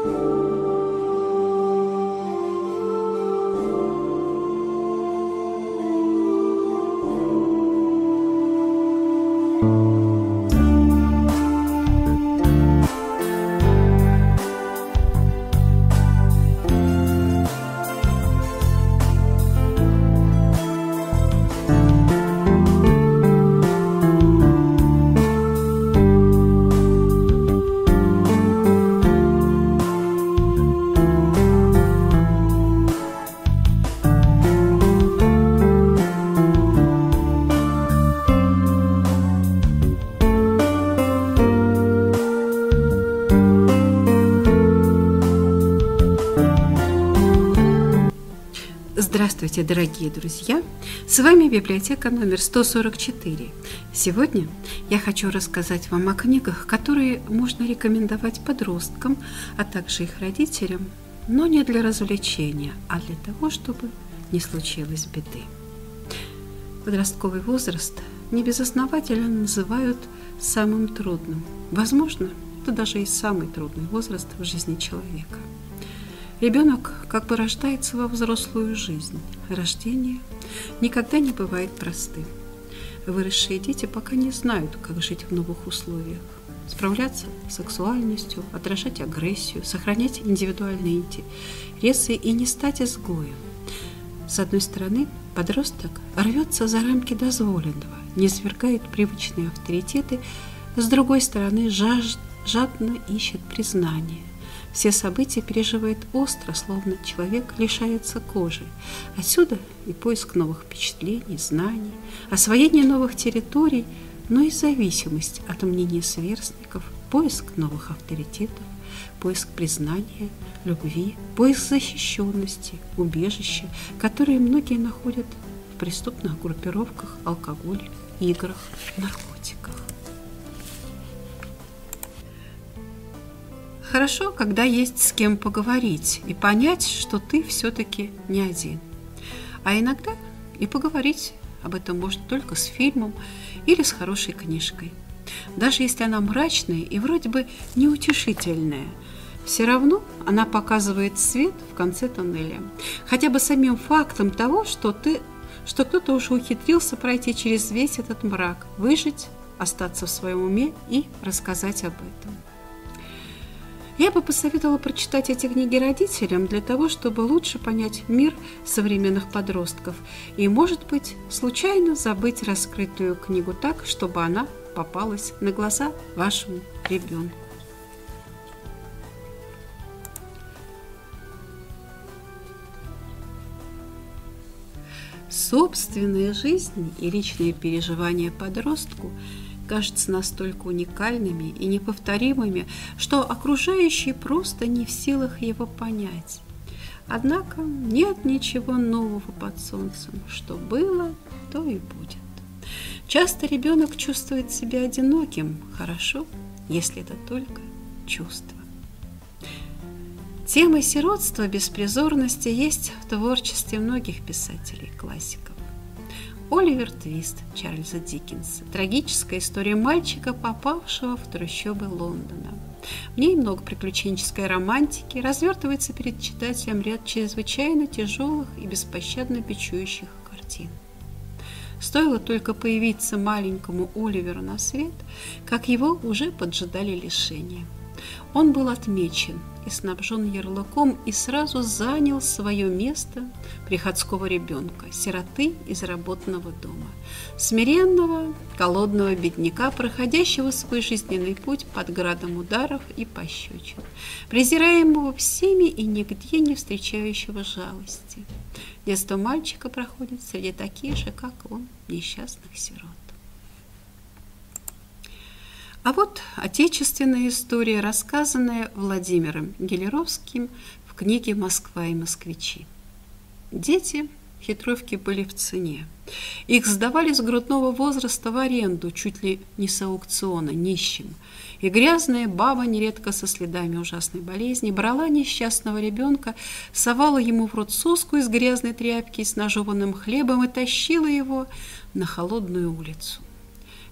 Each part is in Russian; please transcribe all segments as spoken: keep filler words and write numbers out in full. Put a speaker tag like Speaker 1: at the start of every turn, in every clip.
Speaker 1: Здравствуйте, дорогие друзья! С вами библиотека номер сто сорок четыре. Сегодня я хочу рассказать вам о книгах, которые можно рекомендовать подросткам, а также их родителям, но не для развлечения, а для того, чтобы не случилось беды. Подростковый возраст небезосновательно называют самым трудным. Возможно, это даже и самый трудный возраст в жизни человека. Ребенок как бы рождается во взрослую жизнь. Рождение никогда не бывает простым. Выросшие дети пока не знают, как жить в новых условиях, справляться с сексуальностью, отражать агрессию, сохранять индивидуальные интересы и не стать изгоем. С одной стороны, подросток рвется за рамки дозволенного, не свергает привычные авторитеты, с другой стороны, жаж... жадно ищет признания. Все события переживает остро, словно человек лишается кожи. Отсюда и поиск новых впечатлений, знаний, освоение новых территорий, но и зависимость от мнения сверстников, поиск новых авторитетов, поиск признания, любви, поиск защищенности, убежища, которые многие находят в преступных группировках, алкоголе, играх, наркотиках. Хорошо, когда есть с кем поговорить и понять, что ты все-таки не один. А иногда и поговорить об этом можно только с фильмом или с хорошей книжкой. Даже если она мрачная и вроде бы неутешительная, все равно она показывает свет в конце тоннеля. Хотя бы самим фактом того, что, ты, что кто-то уже ухитрился пройти через весь этот мрак, выжить, остаться в своем уме и рассказать об этом. Я бы посоветовала прочитать эти книги родителям для того, чтобы лучше понять мир современных подростков и, может быть, случайно забыть раскрытую книгу так, чтобы она попалась на глаза вашему ребенку. Собственная жизнь и личные переживания подростку кажутся настолько уникальными и неповторимыми, что окружающие просто не в силах его понять. Однако нет ничего нового под солнцем. Что было, то и будет. Часто ребенок чувствует себя одиноким. Хорошо, если это только чувство. Тема сиротства, беспризорности есть в творчестве многих писателей-классиков. Оливер Твист Чарльза Диккенса. Трагическая история мальчика, попавшего в трущобы Лондона. В ней много приключенческой романтики, развертывается перед читателем ряд чрезвычайно тяжелых и беспощадно бичующих картин. Стоило только появиться маленькому Оливеру на свет, как его уже поджидали лишения. Он был отмечен и снабжен ярлыком и сразу занял свое место приходского ребенка, сироты из работного дома, смиренного, голодного бедняка, проходящего свой жизненный путь под градом ударов и пощечин, презираемого всеми и нигде не встречающего жалости. Детство мальчика проходит среди таких же, как он, несчастных сирот. А вот отечественная история, рассказанная Владимиром Гелеровским в книге «Москва и москвичи». Дети хитровки были в цене. Их сдавали с грудного возраста в аренду, чуть ли не с аукциона, нищим. И грязная баба, нередко со следами ужасной болезни, брала несчастного ребенка, совала ему в рот соску из грязной тряпки с нажеванным хлебом и тащила его на холодную улицу.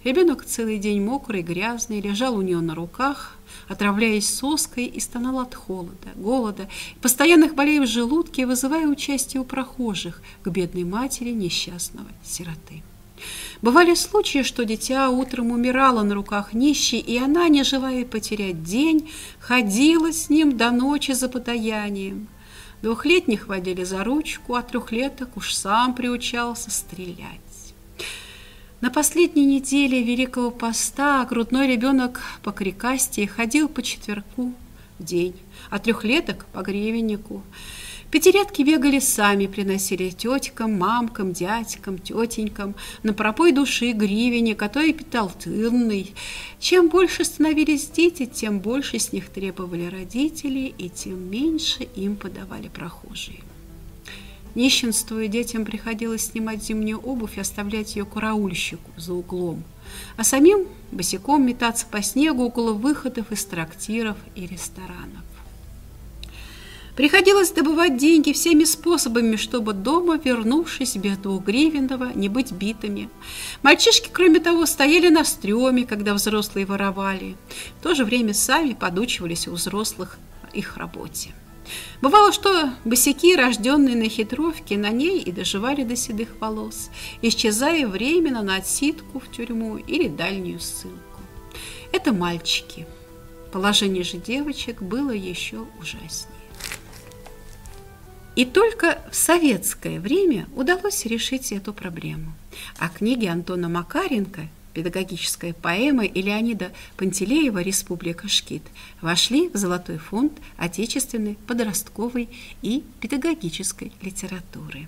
Speaker 1: Ребенок целый день мокрый, грязный, лежал у нее на руках, отравляясь соской, и стонал от холода, голода, постоянных болей в желудке, вызывая участие у прохожих к бедной матери несчастного сироты. Бывали случаи, что дитя утром умирало на руках нищей, и она, не желая потерять день, ходила с ним до ночи за подаянием. Двухлетних водили за ручку, а трехлеток уж сам приучался стрелять. На последней неделе Великого Поста грудной ребенок по крикастии ходил по четверку в день, а трехлеток по гривеннику. Пятилетки бегали сами, приносили теткам, мамкам, дядькам, тетенькам на пропой души гривенник, а то и пяталтынный. Чем больше становились дети, тем больше с них требовали родители, и тем меньше им подавали прохожие. Нищенствуя, детям приходилось снимать зимнюю обувь и оставлять ее караульщику за углом, а самим босиком метаться по снегу около выходов из трактиров и ресторанов. Приходилось добывать деньги всеми способами, чтобы дома, вернувшись без двухгривенного, не быть битыми. Мальчишки, кроме того, стояли на стреме, когда взрослые воровали. В то же время сами подучивались у взрослых их работе. Бывало, что босяки, рожденные на хитровке, на ней и доживали до седых волос, исчезая временно на отсидку в тюрьму или дальнюю ссылку. Это мальчики. Положение же девочек было еще ужаснее. И только в советское время удалось решить эту проблему. А книги Антона Макаренко, педагогическая поэма, и Леонида Пантелеева «Республика Шкит» вошли в золотой фонд отечественной подростковой и педагогической литературы.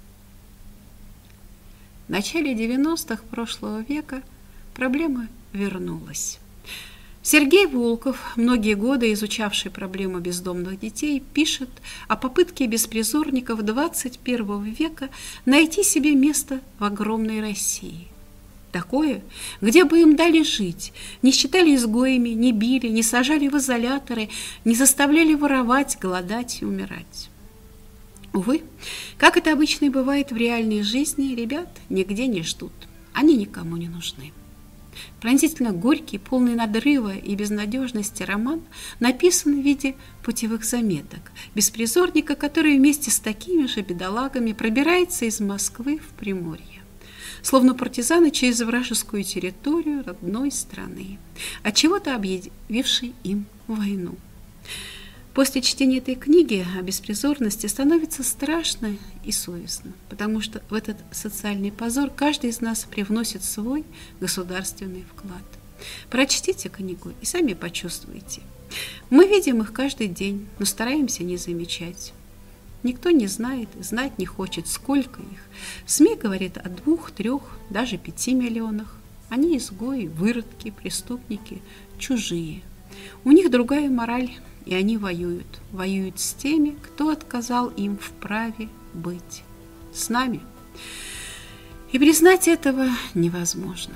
Speaker 1: В начале девяностых прошлого века проблема вернулась. Сергей Волков, многие годы изучавший проблему бездомных детей, пишет о попытке беспризорников двадцать первого века найти себе место в огромной России. Такое, где бы им дали жить, не считали изгоями, не били, не сажали в изоляторы, не заставляли воровать, голодать и умирать. Увы, как это обычно и бывает в реальной жизни, ребят нигде не ждут, они никому не нужны. Пронзительно горький, полный надрыва и безнадежности роман написан в виде путевых заметок беспризорника, который вместе с такими же бедолагами пробирается из Москвы в Приморье, словно партизаны через вражескую территорию родной страны, отчего-то объявившей им войну. После чтения этой книги о беспризорности становится страшно и совестно, потому что в этот социальный позор каждый из нас привносит свой государственный вклад. Прочтите книгу и сами почувствуете. Мы видим их каждый день, но стараемся не замечать. Никто не знает, знать не хочет, сколько их. СМИ говорят о двух, трех, даже пяти миллионах. Они изгои, выродки, преступники, чужие. У них другая мораль. И они воюют, воюют с теми, кто отказал им в праве быть с нами. И признать этого невозможно.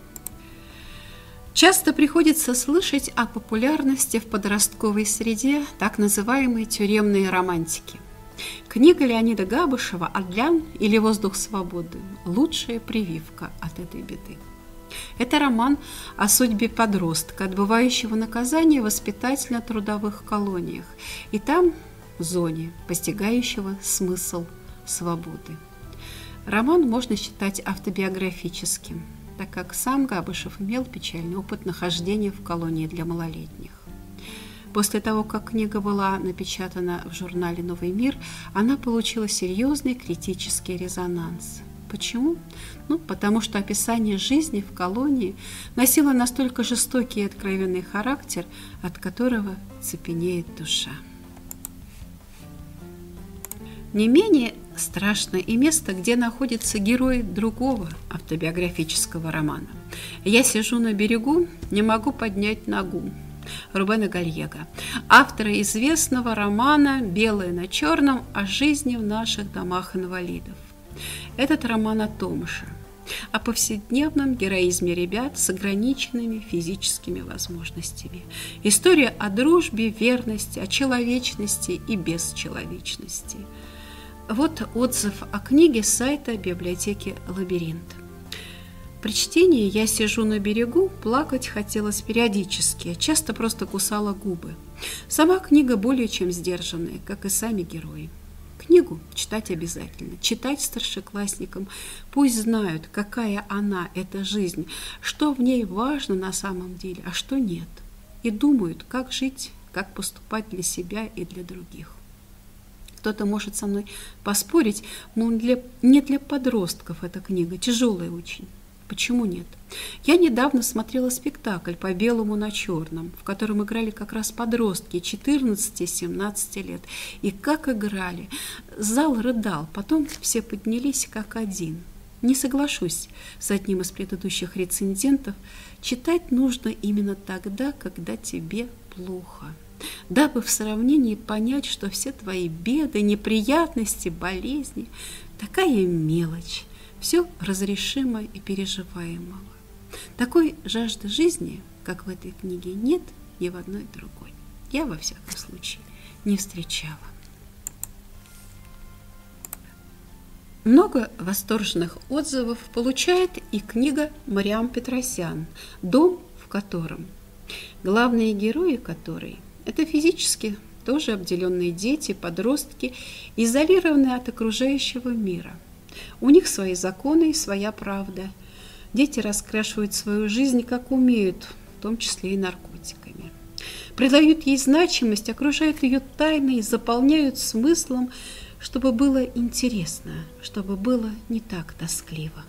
Speaker 1: Часто приходится слышать о популярности в подростковой среде так называемой тюремной романтики. Книга Леонида Габышева «Адлян» или «Воздух свободы» – лучшая прививка от этой беды. Это роман о судьбе подростка, отбывающего наказание в воспитательно-трудовых колониях, и там, в зоне, постигающего смысл свободы. Роман можно считать автобиографическим, так как сам Габышев имел печальный опыт нахождения в колонии для малолетних. После того, как книга была напечатана в журнале «Новый мир», она получила серьезный критический резонанс. Почему? Ну, потому что описание жизни в колонии носило настолько жестокий и откровенный характер, от которого цепенеет душа. Не менее страшно и место, где находится герой другого автобиографического романа. «Я сижу на берегу, не могу поднять ногу» Рубена Гальего, автора известного романа «Белое на черном» о жизни в наших домах инвалидов. Этот роман о том же, о повседневном героизме ребят с ограниченными физическими возможностями. История о дружбе, верности, о человечности и бесчеловечности. Вот отзыв о книге с сайта библиотеки «Лабиринт». При чтении я сижу на берегу, плакать хотелось периодически, часто просто кусала губы. Сама книга более чем сдержанная, как и сами герои. Книгу читать обязательно, читать старшеклассникам, пусть знают, какая она, эта жизнь, что в ней важно на самом деле, а что нет, и думают, как жить, как поступать для себя и для других. Кто-то может со мной поспорить, но для, не для подростков эта книга, тяжелая очень. Почему нет? Я недавно смотрела спектакль «По белому на черном», в котором играли как раз подростки четырнадцати-семнадцати лет. И как играли! Зал рыдал, потом все поднялись как один. Не соглашусь с одним из предыдущих рецензентов, читать нужно именно тогда, когда тебе плохо, дабы в сравнении понять, что все твои беды, неприятности, болезни – такая мелочь. Все разрешимо и переживаемого. Такой жажды жизни, как в этой книге, нет ни в одной другой. Я, во всяком случае, не встречала. Много восторженных отзывов получает и книга Мариам Петросян «Дом, в котором». Главные герои которой – это физически тоже обделенные дети, подростки, изолированные от окружающего мира. У них свои законы и своя правда. Дети раскрашивают свою жизнь как умеют, в том числе и наркотиками. Придают ей значимость, окружают ее тайной, заполняют смыслом, чтобы было интересно, чтобы было не так тоскливо.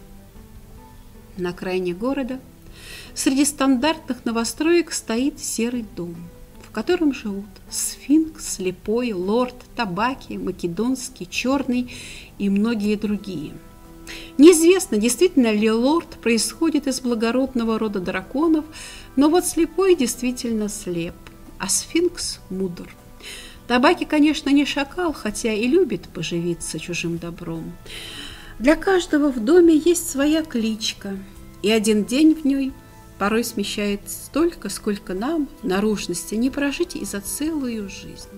Speaker 1: На окраине города среди стандартных новостроек стоит серый дом, в котором живут сфинкс, слепой, лорд, табаки, македонский, черный и многие другие. Неизвестно, действительно ли лорд происходит из благородного рода драконов, но вот слепой действительно слеп, а сфинкс мудр. Табаки, конечно, не шакал, хотя и любит поживиться чужим добром. Для каждого в доме есть своя кличка, и один день в ней порой смещает столько, сколько нам, наружности, не прожить и за целую жизнь.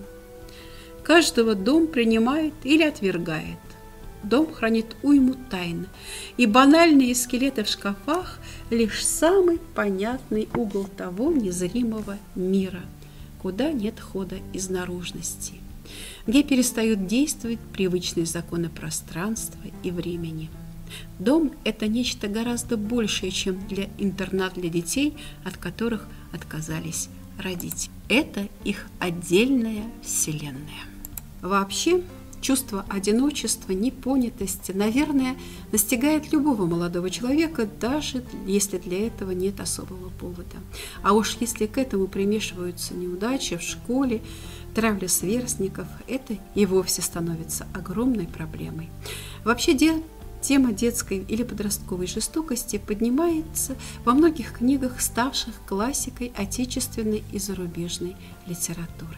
Speaker 1: Каждого дом принимает или отвергает. Дом хранит уйму тайн, и банальные скелеты в шкафах – лишь самый понятный угол того незримого мира, куда нет хода из наружности, где перестают действовать привычные законы пространства и времени. Дом – это нечто гораздо большее, чем для интернат для детей, от которых отказались родители. Это их отдельная вселенная. Вообще, чувство одиночества, непонятости, наверное, настигает любого молодого человека, даже если для этого нет особого повода. А уж если к этому примешиваются неудачи в школе, травля сверстников, это и вовсе становится огромной проблемой. Вообще, де Тема детской или подростковой жестокости поднимается во многих книгах, ставших классикой отечественной и зарубежной литературы.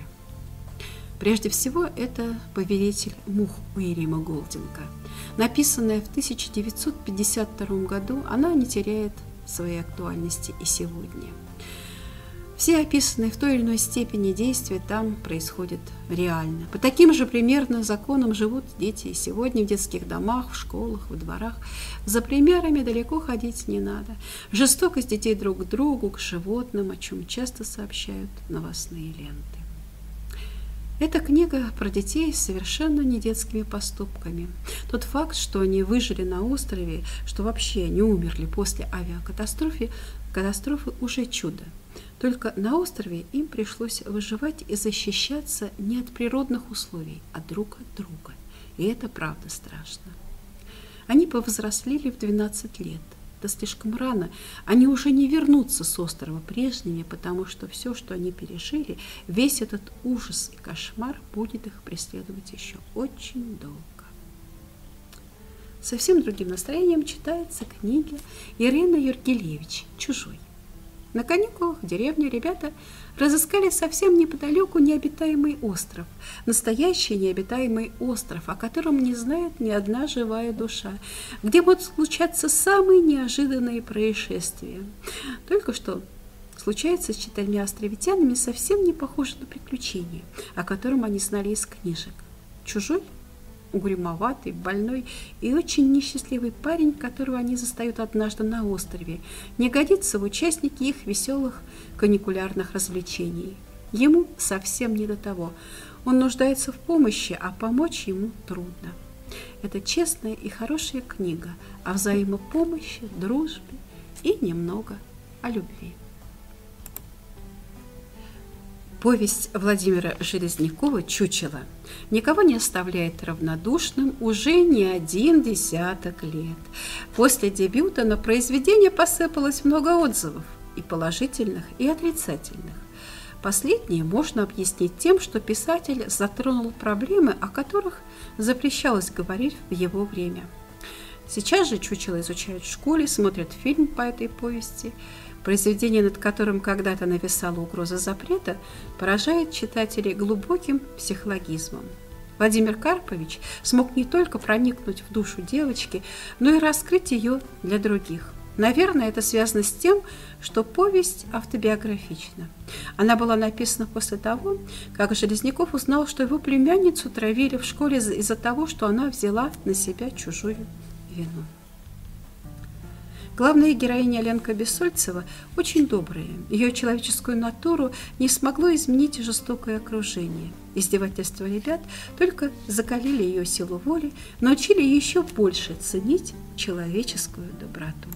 Speaker 1: Прежде всего, это «Повелитель мух» Уильяма Голдинга. Написанная в тысяча девятьсот пятьдесят втором году, она не теряет своей актуальности и сегодня. Все описанные в той или иной степени действия там происходят реально. По таким же примерно законам живут дети и сегодня в детских домах, в школах, во дворах. За примерами далеко ходить не надо. Жестокость детей друг к другу, к животным, о чем часто сообщают новостные ленты. Эта книга про детей с совершенно не детскими поступками. Тот факт, что они выжили на острове, что вообще не умерли после авиакатастрофы, катастрофы уже чудо. Только на острове им пришлось выживать и защищаться не от природных условий, а друг от друга. И это правда страшно. Они повзрослели в двенадцать лет. Это слишком рано. Они уже не вернутся с острова прежними, потому что все, что они пережили, весь этот ужас и кошмар будет их преследовать еще очень долго. Совсем другим настроением читается книга Ирины Юргелевич «Чужой». На каникулах в деревне ребята разыскали совсем неподалеку необитаемый остров. Настоящий необитаемый остров, о котором не знает ни одна живая душа, где будут случаться самые неожиданные происшествия. Только что случается с четырьмя островитянами совсем не похоже на приключение, о котором они знали из книжек. Чужой? угрюмоватый, больной и очень несчастливый парень, которого они застают однажды на острове, не годится в участники их веселых каникулярных развлечений. Ему совсем не до того. Он нуждается в помощи, а помочь ему трудно. Это честная и хорошая книга о взаимопомощи, дружбе и немного о любви. Повесть Владимира Железнякова «Чучело» никого не оставляет равнодушным уже не один десяток лет. После дебюта на произведение посыпалось много отзывов, и положительных, и отрицательных. Последнее можно объяснить тем, что писатель затронул проблемы, о которых запрещалось говорить в его время. Сейчас же «Чучело» изучают в школе, смотрят фильм по этой повести. Произведение, над которым когда-то нависала угроза запрета, поражает читателей глубоким психологизмом. Владимир Карпович смог не только проникнуть в душу девочки, но и раскрыть ее для других. Наверное, это связано с тем, что повесть автобиографична. Она была написана после того, как Железняков узнал, что его племянницу травили в школе из-за того, что она взяла на себя чужую вину. Главная героиня Ленка Бессольцева очень добрая. Ее человеческую натуру не смогло изменить жестокое окружение. Издевательства ребят только закалили ее силу воли, научили еще больше ценить человеческую доброту.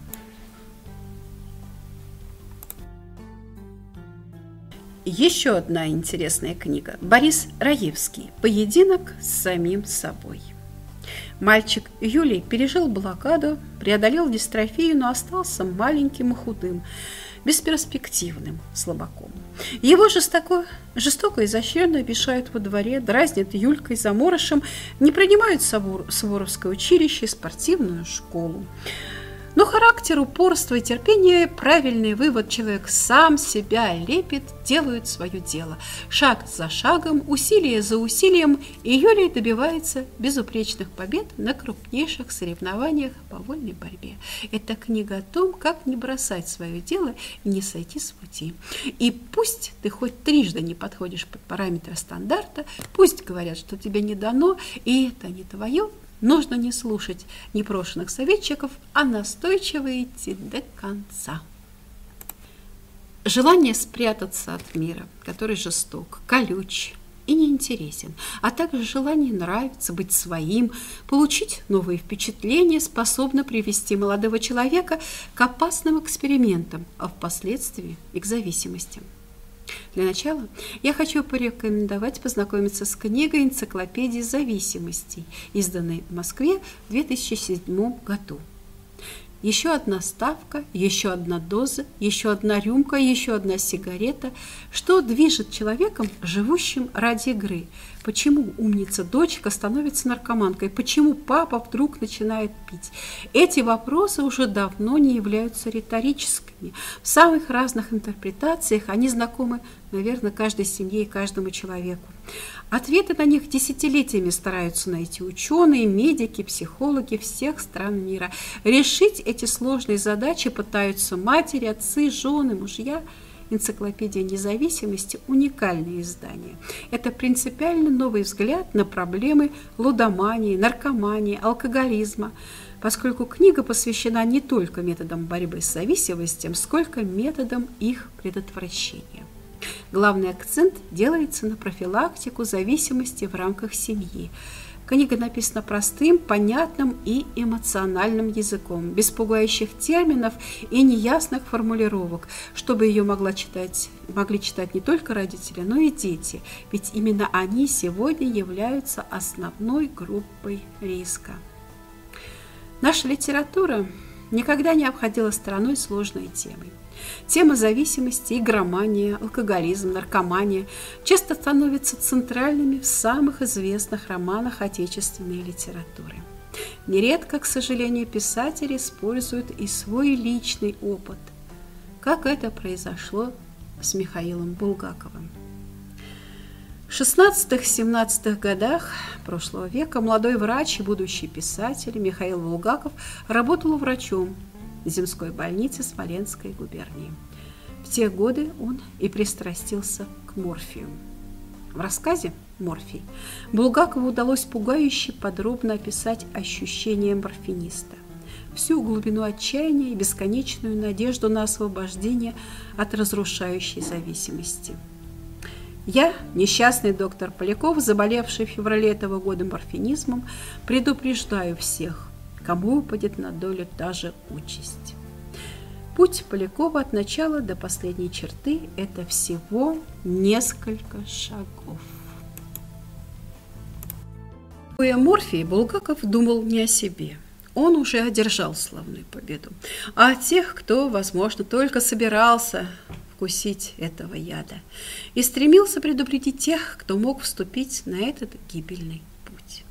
Speaker 1: Еще одна интересная книга. Борис Раевский «Поединок с самим собой». Мальчик Юлий пережил блокаду, преодолел дистрофию, но остался маленьким и худым, бесперспективным слабаком. Его жестоко, жестоко и изощренно обижают во дворе, дразнят Юлькой заморышем, не принимают в Суворовское училище и спортивную школу. Но характер, упорство и терпение, правильный вывод, человек сам себя лепит, делают свое дело. Шаг за шагом, усилие за усилием, и Юлий добивается безупречных побед на крупнейших соревнованиях по вольной борьбе. Это книга о том, как не бросать свое дело и не сойти с пути. И пусть ты хоть трижды не подходишь под параметры стандарта, пусть говорят, что тебе не дано, и это не твое, нужно не слушать непрошенных советчиков, а настойчиво идти до конца. Желание спрятаться от мира, который жесток, колюч и неинтересен, а также желание нравиться, быть своим, получить новые впечатления, способно привести молодого человека к опасным экспериментам, а впоследствии и к зависимости. Для начала я хочу порекомендовать познакомиться с книгой «Энциклопедия зависимостей», изданной в Москве в две тысячи седьмом году. Еще одна ставка, еще одна доза, еще одна рюмка, еще одна сигарета. Что движет человеком, живущим ради игры? Почему умница-дочка становится наркоманкой? Почему папа вдруг начинает пить? Эти вопросы уже давно не являются риторическими. В самых разных интерпретациях они знакомы, наверное, каждой семье и каждому человеку. Ответы на них десятилетиями стараются найти ученые, медики, психологи всех стран мира. Решить эти сложные задачи пытаются матери, отцы, жены, мужья. «Энциклопедия независимости» – уникальное издание. Это принципиально новый взгляд на проблемы лудомании, наркомании, алкоголизма, поскольку книга посвящена не только методам борьбы с зависимостью, сколько методам их предотвращения. Главный акцент делается на профилактику зависимости в рамках семьи. Книга написана простым, понятным и эмоциональным языком, без пугающих терминов и неясных формулировок, чтобы ее могла читать, могли читать не только родители, но и дети, ведь именно они сегодня являются основной группой риска. Наша литература никогда не обходила стороной сложные темы. Тема зависимости, игромания, алкоголизм, наркомания часто становятся центральными в самых известных романах отечественной литературы. Нередко, к сожалению, писатели используют и свой личный опыт, как это произошло с Михаилом Булгаковым. В шестнадцатых-семнадцатых годах прошлого века молодой врач и будущий писатель Михаил Булгаков работал врачом в земской больнице Смоленской губернии. В те годы он и пристрастился к морфию. В рассказе «Морфий» Булгакову удалось пугающе подробно описать ощущения морфиниста, всю глубину отчаяния и бесконечную надежду на освобождение от разрушающей зависимости. Я, несчастный доктор Поляков, заболевший в феврале этого года морфинизмом, предупреждаю всех, кому упадет на долю та же участь. Путь Полякова от начала до последней черты – это всего несколько шагов. Пробуя морфий, Булгаков думал не о себе. Он уже одержал славную победу, а о тех, кто, возможно, только собирался вкусить этого яда и стремился предупредить тех, кто мог вступить на этот гибельный путь.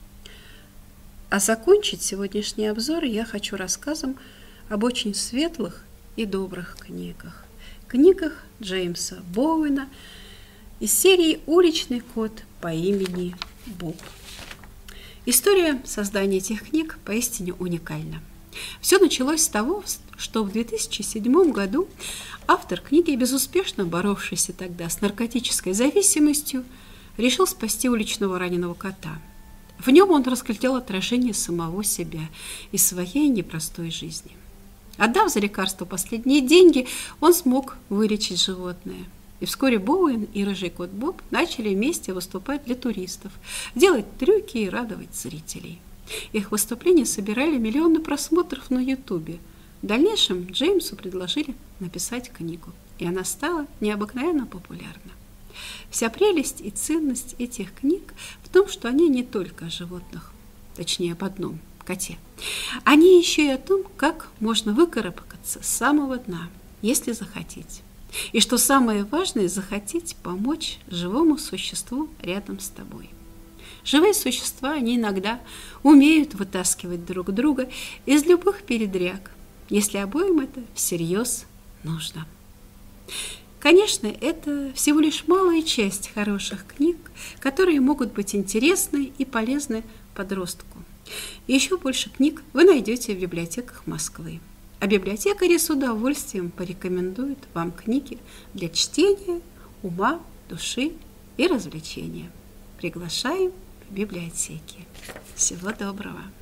Speaker 1: А закончить сегодняшний обзор я хочу рассказом об очень светлых и добрых книгах. Книгах Джеймса Боуэна из серии «Уличный кот по имени Боб». История создания этих книг поистине уникальна. Все началось с того, что в две тысячи седьмом году автор книги, безуспешно боровшийся тогда с наркотической зависимостью, решил спасти уличного раненого кота. В нем он разглядел отражение самого себя и своей непростой жизни. Отдав за лекарство последние деньги, он смог вылечить животное. И вскоре Боуэн и рыжий кот Боб начали вместе выступать для туристов, делать трюки и радовать зрителей. Их выступления собирали миллионы просмотров на Ютубе. В дальнейшем Джеймсу предложили написать книгу, и она стала необыкновенно популярна. Вся прелесть и ценность этих книг в том, что они не только о животных, точнее об одном – коте. Они еще и о том, как можно выкарабкаться с самого дна, если захотеть. И что самое важное – захотеть помочь живому существу рядом с тобой. Живые существа, они иногда умеют вытаскивать друг друга из любых передряг, если обоим это всерьез нужно. Конечно, это всего лишь малая часть хороших книг, которые могут быть интересны и полезны подростку. Еще больше книг вы найдете в библиотеках Москвы. А библиотекари с удовольствием порекомендуют вам книги для чтения, ума, души и развлечения. Приглашаем в библиотеки. Всего доброго!